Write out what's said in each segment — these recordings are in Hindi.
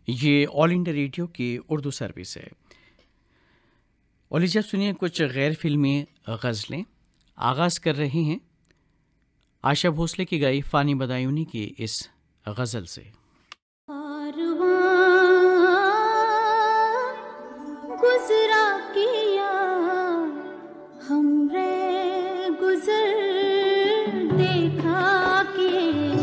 ये ऑल इंडिया रेडियो की उर्दू सर्विस है। और लीजिए सुनिए कुछ गैर फिल्मी गज़लें। आगाज़ कर रहे हैं आशा भोसले की गाई फ़ानी बदायूनी की इस गज़ल से। गुज़रा किया हमरे गुज़र देखा के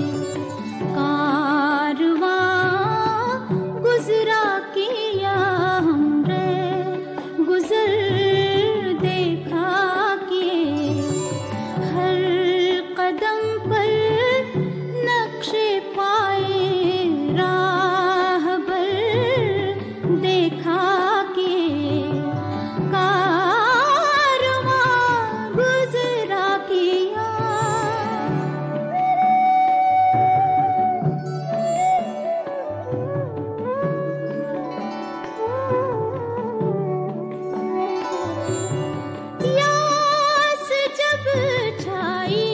गुज़रा किया हमरे गुज़र देखा के हर कदम पर नक्शे पाए राह पर देखा के कारवां गुज़रा किया। यास जब छाई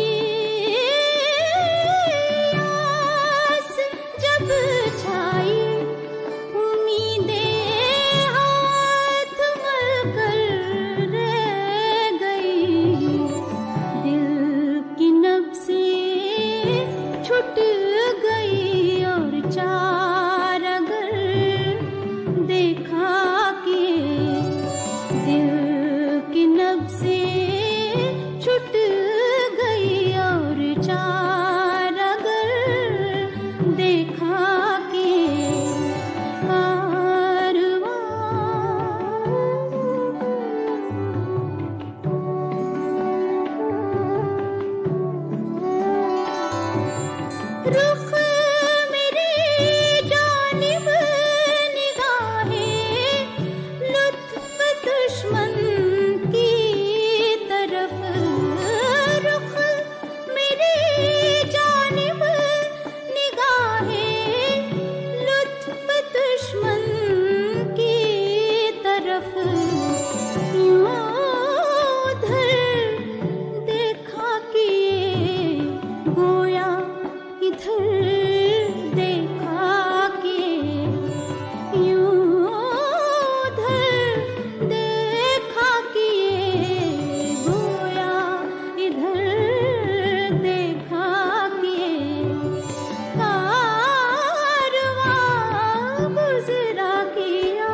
यास जब छाई उम्मीदें हाथ मलकर रह गई दिल की नब्ज़ें छूट गई और चार अगर देखा के दिल की नब्ज़ें छूट गई और चार अगर देखा के रुख मेरी जानिब निगाहें लुत्फ़ दुश्मन की तरफ रुख मेरी जानिब निगाहें लुत्फ़ दुश्मन की तरफ यूं उधर देखा किए गोया इधर देखा के यूं उधर देखा किए गोया इधर देखा के कारवां गुज़रा किया।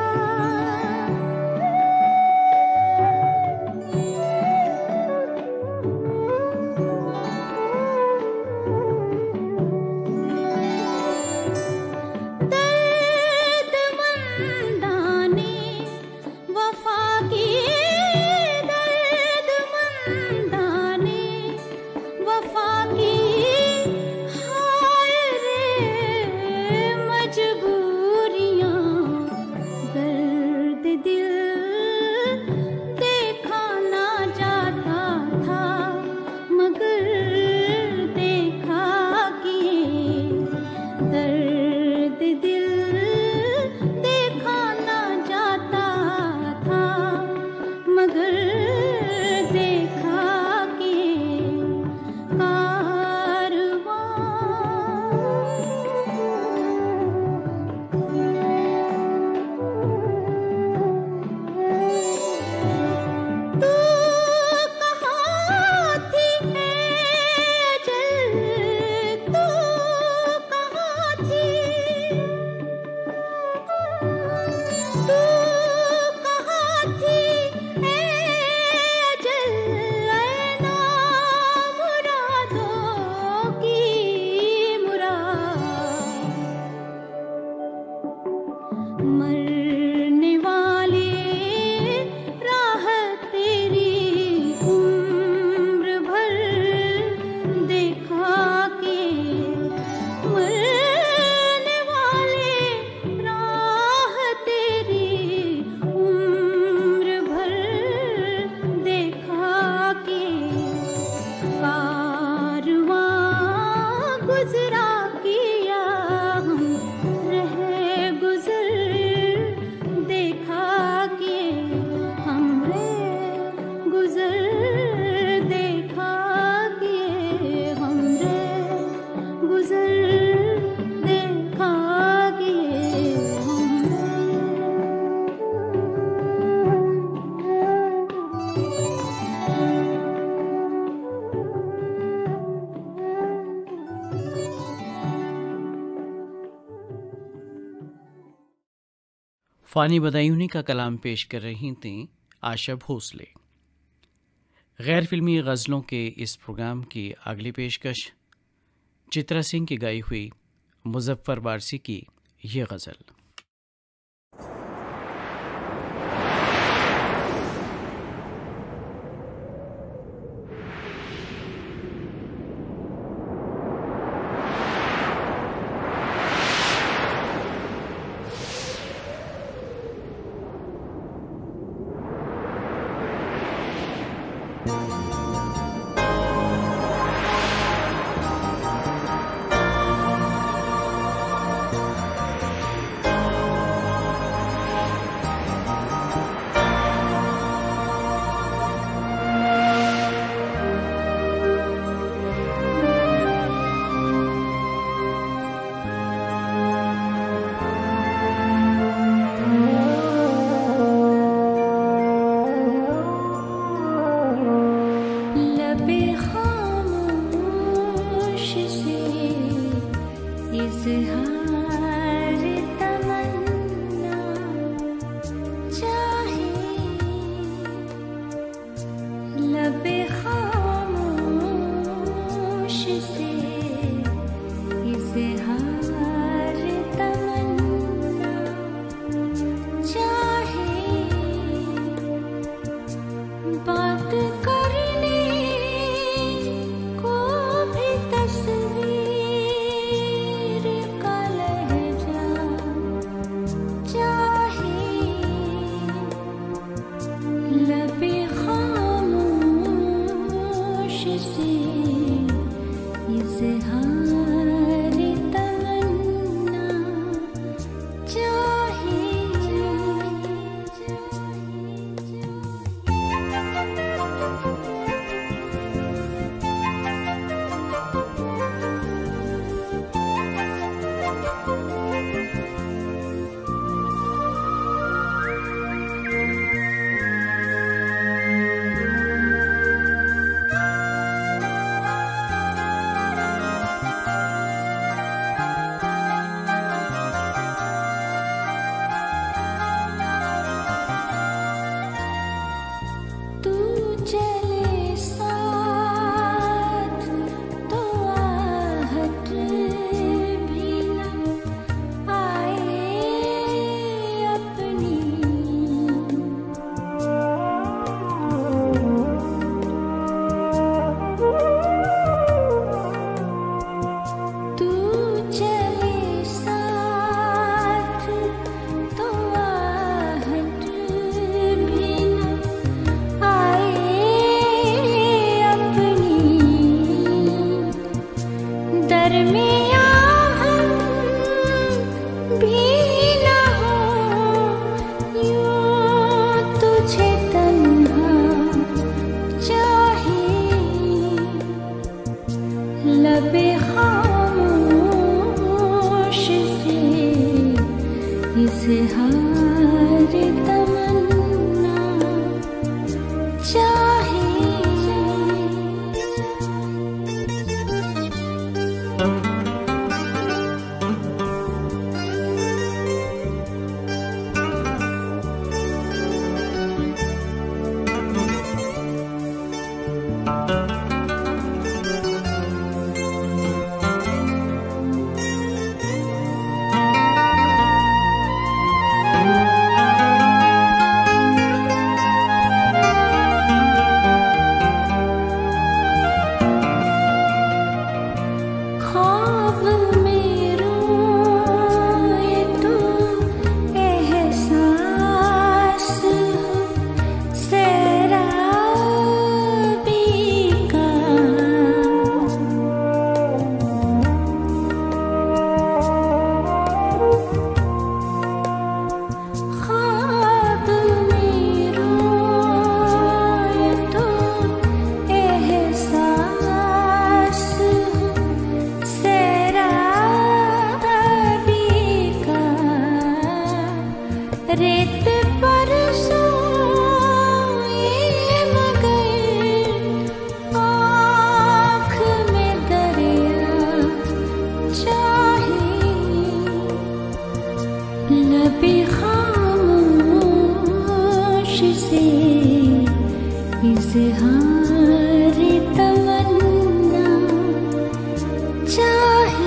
दर्दमंदाने वफ़ा की दर्दमंदाने वफ़ा की हाय रे मजबूरियाँ दर्द दिल देखा ना जाता था मगर देखा किए दर्द दिल देखा ना जाता था मगर देखा के तू कहाँ थी अजल तू कहाँ थी तू कहाँ थी अजल ऐना मुरादों की मुराद मरने वाले राह तेरी उम्र भर देखा के मरने वाले राह तेरी उम्र भर देखा के कारवां गुज़रा किया हम रह गुज़र फ़ानी बदायूनी का कलाम पेश कर रही थीं आशा भोसले। गैर फिल्मी गज़लों के इस प्रोग्राम की अगली पेशकश चित्रा सिंह की गाई हुई मुज़फ़्फ़र वारसी की ये गज़ल। लबे खामोश इज़हार तमन्ना चाहे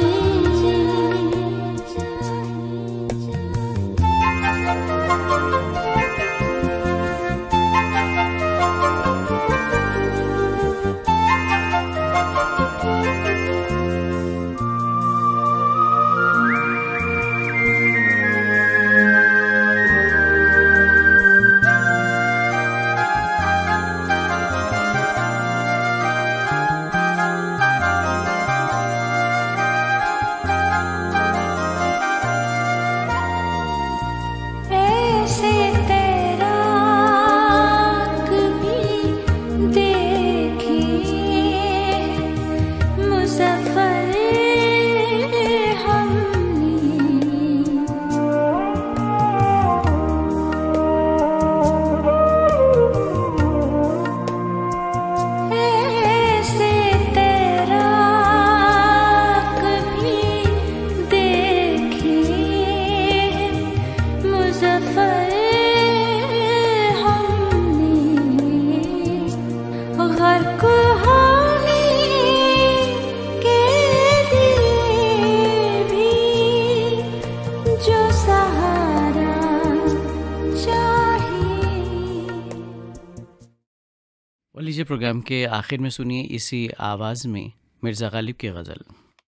लीजिए प्रोग्राम के आखिर में सुनिए इसी आवाज़ में मिर्ज़ा गालिब की गज़ल।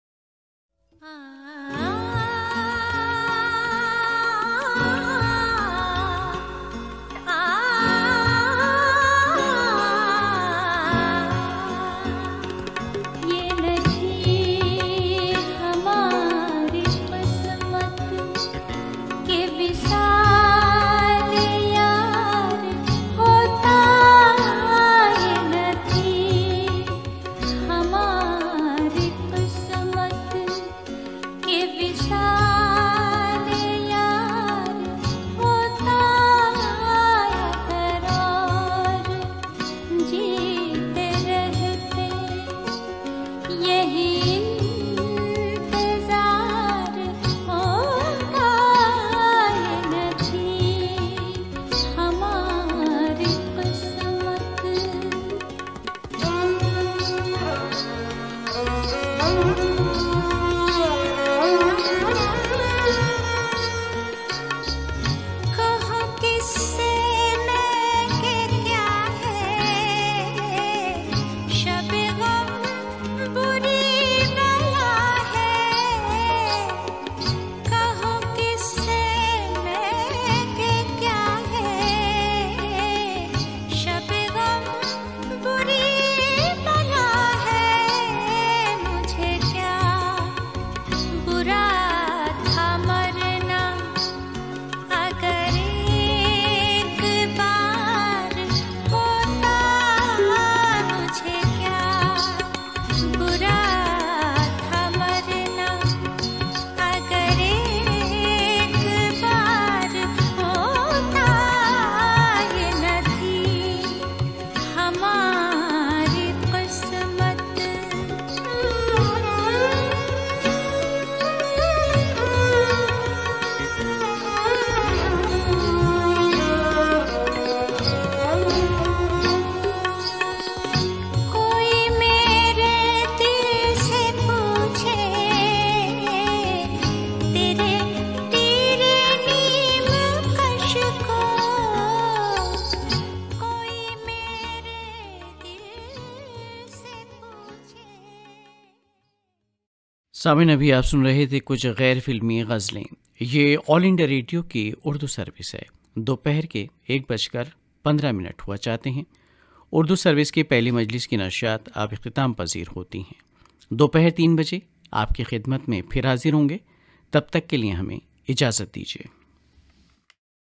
सामिन अभी आप सुन रहे थे कुछ गैर फिल्मी गज़लें। ये ऑल इंडिया रेडियो की उर्दू सर्विस है। दोपहर के 1:15 हुआ चाहते हैं। उर्दू सर्विस की पहली मजलिस की नशियात अब इख्तिताम पजीर होती हैं। दोपहर 3 बजे आपकी खिदमत में फिर हाजिर होंगे। तब तक के लिए हमें इजाज़त दीजिए।